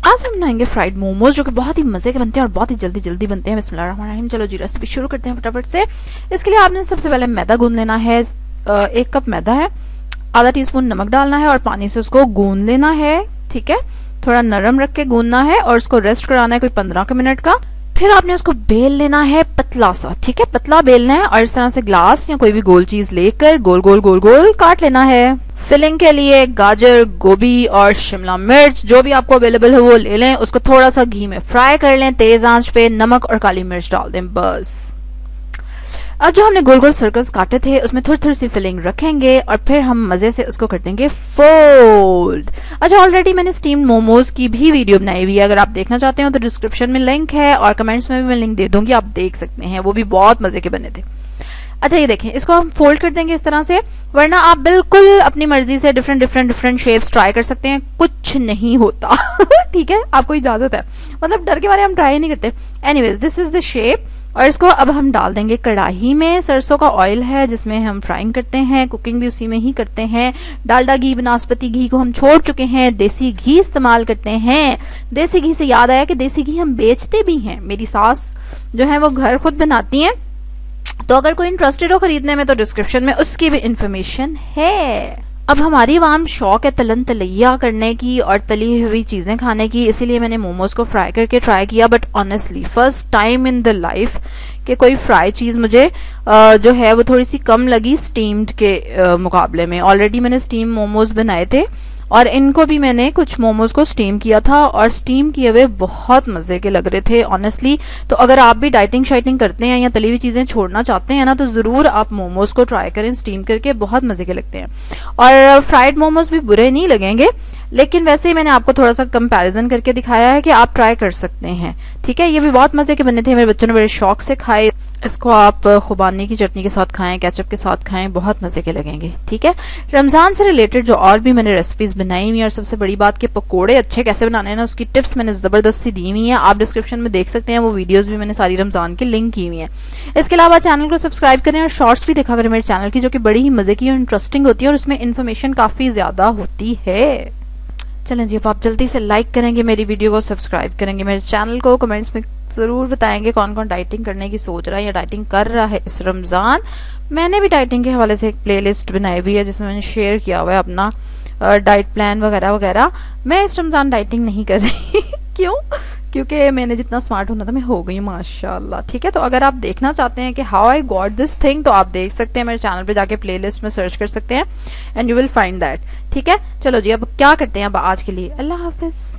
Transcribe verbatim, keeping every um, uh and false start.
आज हम बनाएंगे फ्राइड मोमोज, जो कि बहुत ही मजे के बनते हैं और बहुत ही जल्दी जल्दी बनते हैं। बिस्मिल्लाहिर्रहमानिर्रहीम। चलो जी रेसिपी शुरू करते हैं फटाफट से। इसके लिए आपने सबसे पहले मैदा गूंद लेना है। एक कप मैदा है, आधा टीस्पून नमक डालना है और पानी से उसको गूंद लेना है। ठीक है, थोड़ा नरम रख के गूंदना है और उसको रेस्ट कराना है कोई पंद्रह के मिनट का। फिर आपने उसको बेल लेना है पतला सा। ठीक है, पतला बेलना है और इस तरह से ग्लास या कोई भी गोल चीज लेकर गोल गोल गोल गोल काट लेना है। फिलिंग के लिए गाजर, गोभी और शिमला मिर्च जो भी आपको अवेलेबल है वो ले लें। उसको थोड़ा सा घी में फ्राई कर लें तेज आंच पे। नमक और काली मिर्च डाल दें बस। अब जो हमने गोल गोल सर्कल्स काटे थे उसमें थोड़ी थोड़ी सी फिलिंग रखेंगे और फिर हम मजे से उसको कर देंगे फोल्ड। अच्छा, ऑलरेडी मैंने स्टीम्ड मोमोज की भी वीडियो बनाई हुई है, अगर आप देखना चाहते हो तो डिस्क्रिप्शन में लिंक है और कमेंट्स में भी मैं लिंक दे दूंगी, आप देख सकते हैं, वो भी बहुत मजे के बने थे। अच्छा ये देखें, इसको हम फोल्ड कर देंगे इस तरह से, वरना आप बिल्कुल अपनी मर्जी से different different different shapes try कर सकते हैं, कुछ नहीं होता। ठीक है, आपको इजाजत है, मतलब डर के बारे हम ट्राई नहीं करते। Anyways this is the shape. और इसको अब हम डाल देंगे कढ़ाई में। सरसों का ऑयल है जिसमें हम फ्राइंग करते हैं, कुकिंग भी उसी में ही करते हैं। डालडा घी, बनास्पति घी को हम छोड़ चुके हैं, देसी घी इस्तेमाल करते हैं। देसी घी से याद आया कि देसी घी हम बेचते भी हैं, मेरी सास जो है वो घर खुद बनाती हैं, तो अगर कोई इंटरेस्टेड हो खरीदने में तो डिस्क्रिप्शन में उसकी भी इंफॉर्मेशन है। अब हमारी आवाम शौक है तलन तलैया करने की और तली हुई चीजें खाने की, इसीलिए मैंने मोमोज को फ्राई करके ट्राई किया। But honestly first time in the life कि कोई फ्राई चीज मुझे आ, जो है वो थोड़ी सी कम लगी स्टीम्ड के आ, मुकाबले में। ऑलरेडी मैंने स्टीम मोमोज बनाए थे और इनको भी मैंने कुछ मोमोज को स्टीम किया था और स्टीम किए हुए बहुत मजे के लग रहे थे ऑनेस्टली। तो अगर आप भी डाइटिंग शाइटिंग करते हैं या तली हुई चीजें छोड़ना चाहते हैं ना, तो जरूर आप मोमोज को ट्राई करें स्टीम करके, बहुत मजे के लगते हैं। और फ्राइड मोमोज भी बुरे नहीं लगेंगे, लेकिन वैसे ही मैंने आपको थोड़ा सा कंपैरिजन करके दिखाया है कि आप ट्राई कर सकते हैं। ठीक है, ये भी बहुत मजे के बने थे, मेरे बच्चों ने बड़े शौक से खाए। इसको आप खुबानी की चटनी के साथ खाएं, केचप के साथ खाएं, बहुत मजे के लगेंगे। ठीक है, रमजान से रिलेटेड जो और भी मैंने रेसिपीज बनाई हुई है और सबसे बड़ी बात कि पकोड़े अच्छे कैसे बनाने हैं ना, उसकी टिप्स मैंने जबरदस्त सी दी हुई है, आप डिस्क्रिप्शन में देख सकते हैं, वो वीडियोस भी मैंने सारी रमजान की लिंक की हुई है। इसके अलावा चैनल को सब्सक्राइब करें और शॉर्ट्स भी देखा करें मेरे चैनल की, जो कि बड़ी ही मजे की और इंटरेस्टिंग होती है और उसमें इन्फॉर्मेशन काफी ज्यादा होती है। चलें जी, अब आप जल्दी से लाइक करेंगे मेरी वीडियो को, सब्सक्राइब करेंगे मेरे चैनल को, कमेंट्स में जरूर बताएंगे कौन कौन डाइटिंग करने की सोच रहा है या डाइटिंग कर रहा है इस रमजान। मैंने भी डाइटिंग के हवाले से एक प्लेलिस्ट बनाई हुई है जिसमें मैंने शेयर किया हुआ है अपना डाइट प्लान वगैरह वगैरह। मैं इस रमजान डाइटिंग नहीं कर रही। क्यों? क्योंकि मैंने जितना स्मार्ट होना था मैं हो गई माशाल्लाह। ठीक है, तो अगर आप देखना चाहते हैं कि how I got this thing, तो आप देख सकते हैं मेरे चैनल पे जाके प्लेलिस्ट में सर्च कर सकते हैं and you will find that. ठीक है, चलो जी अब क्या करते हैं, अब आज के लिए अल्लाह हाफिज।